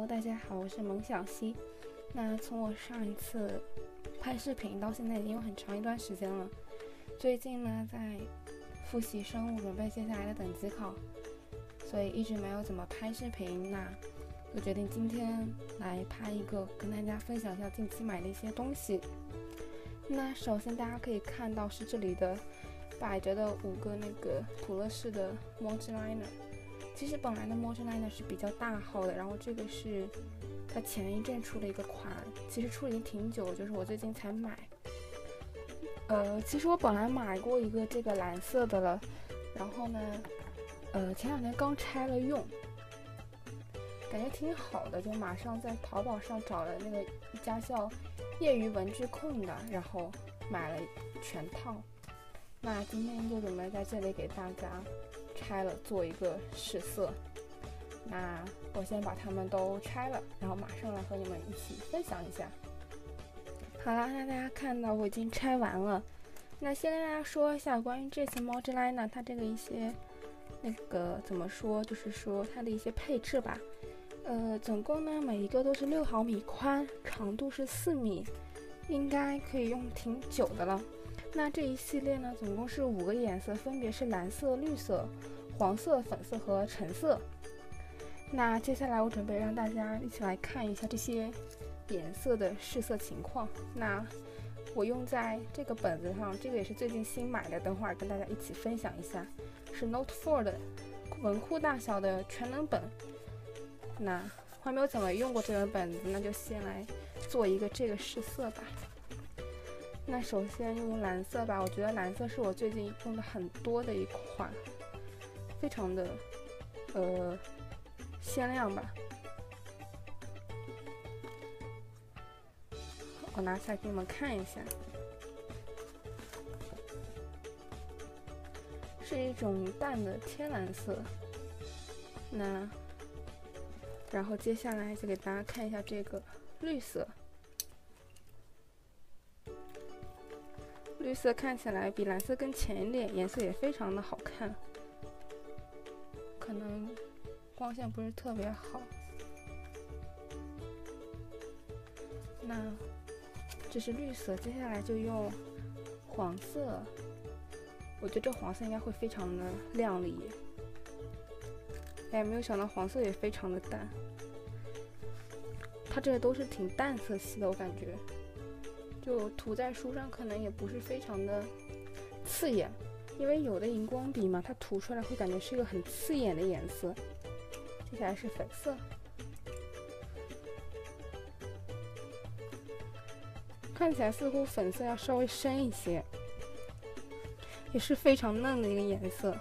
大家好，我是蒙小溪。那从我上一次拍视频到现在已经有很长一段时间了。最近呢，在复习生物，准备接下来的等级考，所以一直没有怎么拍视频。那我决定今天来拍一个，跟大家分享一下近期买的一些东西。那首先大家可以看到是这里的摆着的5个那个普乐氏的 Multi Liner。其实本来的 Multi Liner 是比较大号的，然后这个是它前一阵出的一个款，其实出了已经挺久，就是我最近才买。其实我本来买过一个这个蓝色的了，然后呢，前2天刚拆了用，感觉挺好的，就马上在淘宝上找了那个一家叫业余文具控的，然后买了全套。那今天就准备在这里给大家拆了做一个试色。那我先把它们都拆了，然后马上来和你们一起分享一下。好啦，那大家看到我已经拆完了。那先跟大家说一下关于这次 Multi Liner 它这个一些那个怎么说，就是说它的一些配置吧。总共呢每一个都是6毫米宽，长度是4米，应该可以用挺久的了。那这一系列呢总共是5个颜色，分别是蓝色、绿色、黄色、粉色和橙色。那接下来我准备让大家一起来看一下这些颜色的试色情况。那我用在这个本子上，这个也是最近新买的，等会儿跟大家一起分享一下，是 Note 4的文库大小的全能本。那还没有怎么用过这本本子，那就先来做一个这个试色吧。那首先用蓝色吧，我觉得蓝色是我最近用的很多的一款，非常的鲜亮吧。我拿下给你们看一下，是一种淡的天蓝色。那然后接下来就给大家看一下这个绿色。绿色看起来比蓝色更浅一点，颜色也非常的好看，可能光线不是特别好。那这是绿色，接下来就用黄色。我觉得这黄色应该会非常的亮丽。哎，没有想到黄色也非常的淡。它这个都是挺淡色系的，我感觉，就涂在书上可能也不是非常的刺眼，因为有的荧光笔嘛，它涂出来会感觉是一个很刺眼的颜色。接下来是粉色。看起来似乎粉色要稍微深一些，也是非常嫩的一个颜色，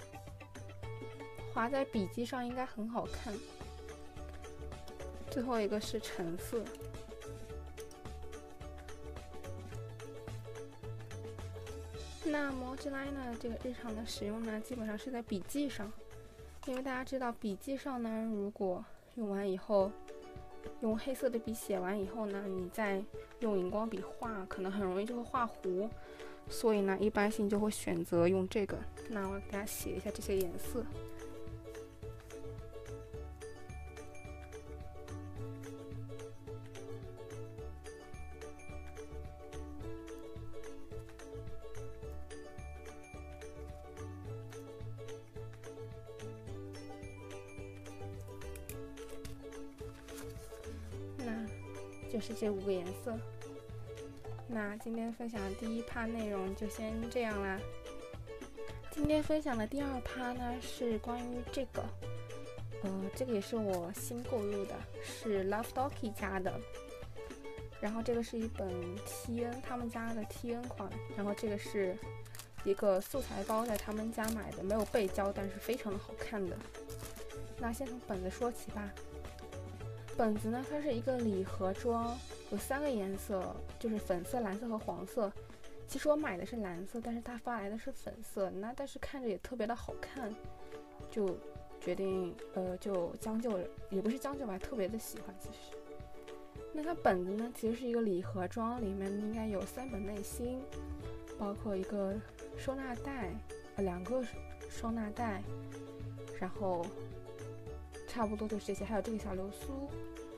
划在笔记上应该很好看。最后一个是橙色。那 Multi Liner 这个日常的使用呢，基本上是在笔记上，因为大家知道笔记上呢，如果用完以后，用黑色的笔写完以后呢，你再用荧光笔画，可能很容易就会画糊，所以呢，一般性就会选择用这个。那我给大家写一下这些颜色。那就是这5个颜色。那今天分享的第1趴内容就先这样啦。今天分享的第2趴呢是关于这个，这个也是我新购入的，是 Lovedoki 家的。然后这个是一本 TN 他们家的 TN 款，然后这个是一个素材包，在他们家买的，没有背胶，但是非常的好看的。那先从本子说起吧。本子呢，它是一个礼盒装，有3个颜色，就是粉色、蓝色和黄色。其实我买的是蓝色，但是它发来的是粉色，那但是看着也特别的好看，就决定就将就了，也不是将就吧，特别的喜欢其实。那它本子呢，其实是一个礼盒装，里面应该有3本内芯，包括一个收纳袋，2个收纳袋，然后差不多就是这些，还有这个小流苏，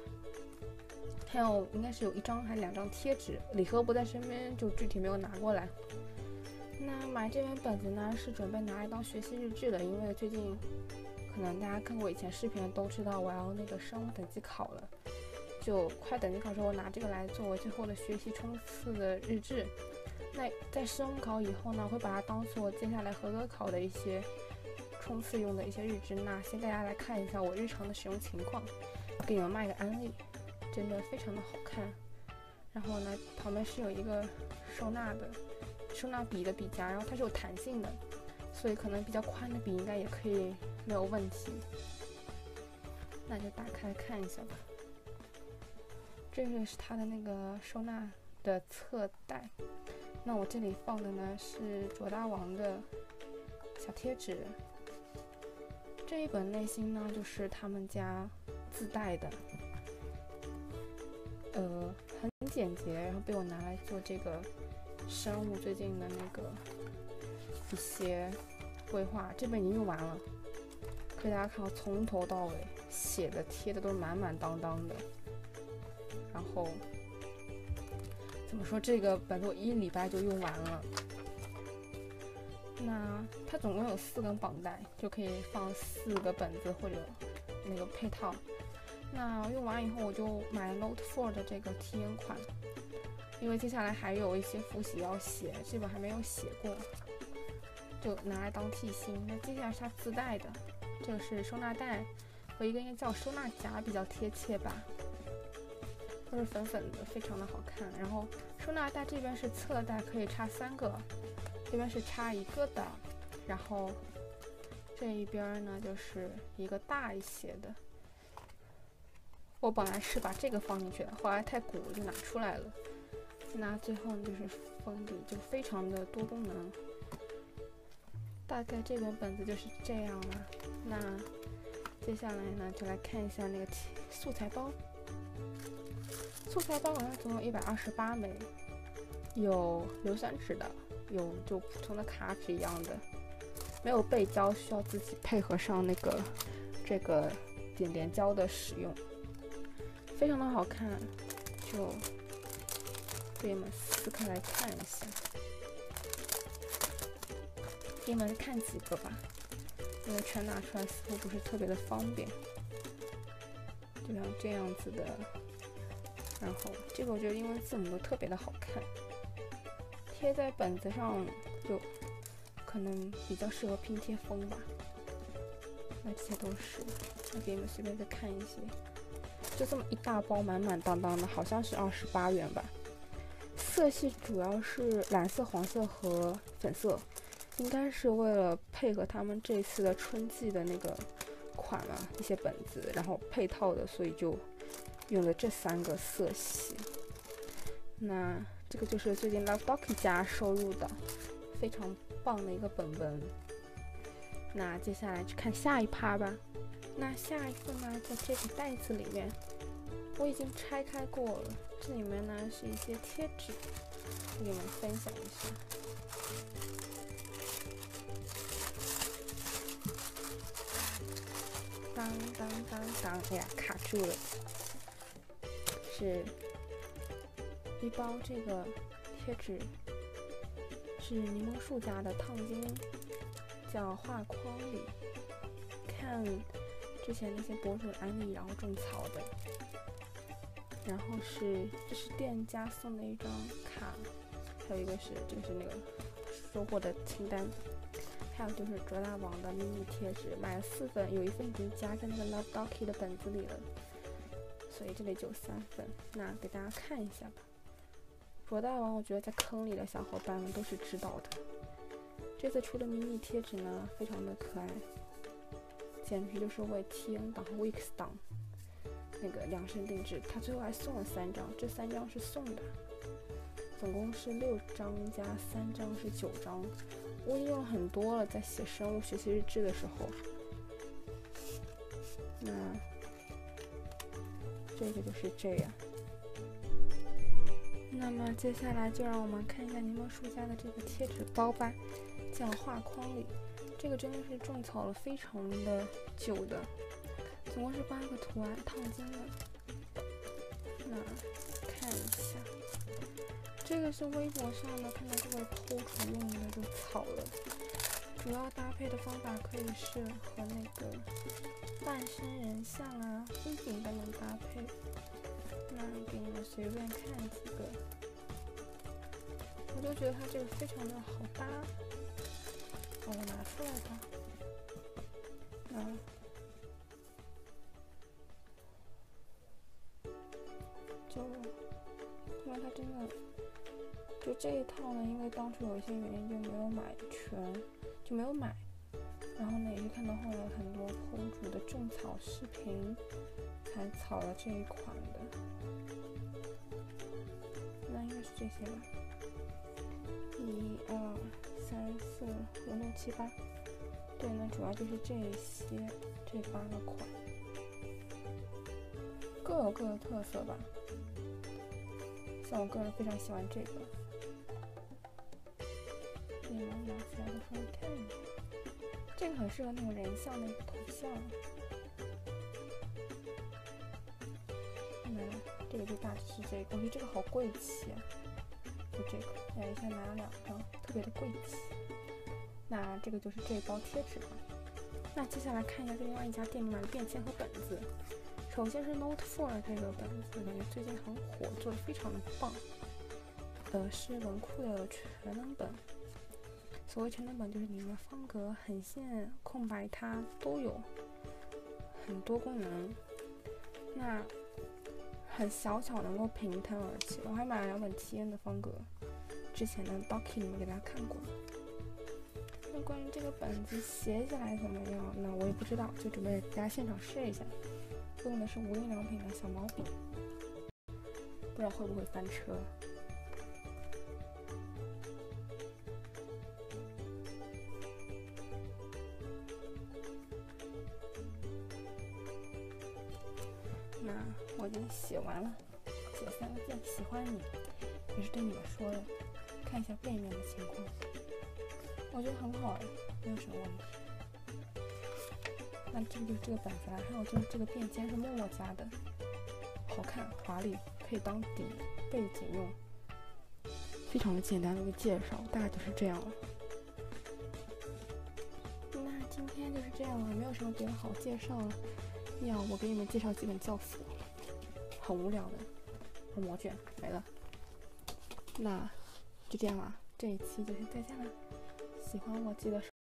还有应该是有1张还是2张贴纸，礼盒不在身边，就具体没有拿过来。那买这本本子呢，是准备拿来当学习日志的，因为最近可能大家看过以前视频的都知道，我要那个生物等级考了，就快等级考的时候，我拿这个来作为最后的学习冲刺的日志。那在生物考以后呢，会把它当做接下来合格考的一些冲刺用的一些日志。那先大家来看一下我日常的使用情况，给你们卖个安利，真的非常的好看。然后呢，旁边是有一个收纳笔的笔夹，然后它是有弹性的，所以可能比较宽的笔应该也可以没有问题。那就打开看一下吧。这个是它的那个收纳的侧袋。那我这里放的呢是卓大王的小贴纸。这一本内心呢就是他们家自带的，很简洁，然后被我拿来做这个生物最近的那个一些规划。这本已经用完了，可以大家看到从头到尾写的贴的都是满满当当的。然后怎么说，这个本子我1礼拜就用完了。那它总共有4根绑带，就可以放4个本子或者那个配套。那用完以后我就买了 Note 4的这个 TN 款，因为接下来还有一些复习要写，这本还没有写过，就拿来当替芯。那接下来是它自带的，这个是收纳袋和一个应该叫收纳夹比较贴切吧，都是粉粉的，非常的好看。然后收纳袋这边是侧袋，可以插3个，这边是插1个的，然后这一边呢就是一个大一些的。我本来是把这个放进去的，后来太鼓了就拿出来了。那最后呢就是封底，就非常的多功能。大概这本本子就是这样了。那接下来呢就来看一下那个素材包。素材包好像总有128枚，有硫酸纸的，有就普通的卡纸一样的，没有背胶，需要自己配合上这个点点胶的使用，非常的好看，就给你们撕开来看一下，给你们看几个吧，因为全拿出来似乎不是特别的方便，就像这样子的。然后这个我觉得英文字母都特别的好看，贴在本子上就可能比较适合拼贴风吧。那这些都是，那给你们随便再看一些，就这么一大包满满当当的，好像是28元吧。色系主要是蓝色、黄色和粉色，应该是为了配合他们这次的春季的那个款嘛，一些本子，然后配套的，所以就用了这3个色系。那这个就是最近 Lovedocky 家收入的非常棒的一个本本。那接下来去看下一趴吧。那下一个呢，在这个袋子里面，我已经拆开过了，这里面呢是一些贴纸，给你们分享一下。当当当当，哎呀，卡住了。是一包这个贴纸，是柠檬树家的烫金，叫画框里。看之前那些博主安利，然后种草的。然后这是店家送的一张卡，还有一个是这个是那个收获的清单，还有就是卓大王的迷你贴纸，买了4份，有1份已经夹在那个 Lovedocky 的本子里了。所以这里就3份，那给大家看一下吧。卓大王，我觉得在坑里的小伙伴们都是知道的。这次出的迷你贴纸呢，非常的可爱，简直就是为 TN 档和 Weeks 档那个量身定制。他最后还送了3张，这3张是送的，总共是6张加3张是9张。我已经用了很多了，在写生物学习日志的时候。那这个就是这样。那么接下来就让我们看一下柠檬树家的这个贴纸包吧，叫画框里。这个真的是种草了非常的久的，总共是8个图案，烫金的。 那看一下，这个是微博上的，看到这个PO主用的就草了。主要搭配的方法可以是和那个半身人像啊、风景都能搭配。那给你们随便看几个，我就觉得它这个非常的好搭。我拿出来吧。就因为它真的就这一套呢，因为当初有一些原因就没有买全，就没有买。然后呢，也是看到后来很多PO主的种草视频，才草了这一款的。那应该是这些吧。1、2、3、4、5、6、7、8。对，那主要就是这些，这8个款，各有各的特色吧。像我个人非常喜欢这个，你们拿起来的时候看一下，这个很适合那种人像的头像。这个就大致是这个，我觉得这个好贵气啊！就这个，一下拿了2张，特别的贵气。那这个就是这一包贴纸吧。那接下来看一下另外一家店买的便签和本子。首先是 Note 4这个本子，感觉最近很火，做的非常的棒。是文库的全能本。所谓全能本，就是里面方格、横线、空白它都有，很多功能。那很小巧，能够平摊而起。我还买了2本体验的方格，之前的 Doki 里面给大家看过。那关于这个本子写起来怎么样？那我也不知道，就准备给大家现场试一下。用的是无印良品的小毛笔，不知道会不会翻车。那我已经写完了，写3个字：喜欢你，也是对你们说的。看一下背面的情况，我觉得很好，没有什么问题。那这个就是这个本子啦，还有就是这个便签是默默家的，好看华丽，可以当底背景用，非常的简单的一个介绍，大概就是这样了。那今天就是这样了，没有什么别的好介绍了。要我给你们介绍几本教辅，很无聊的魔卷没了。那就这样了，这一期就先再见了。喜欢我记得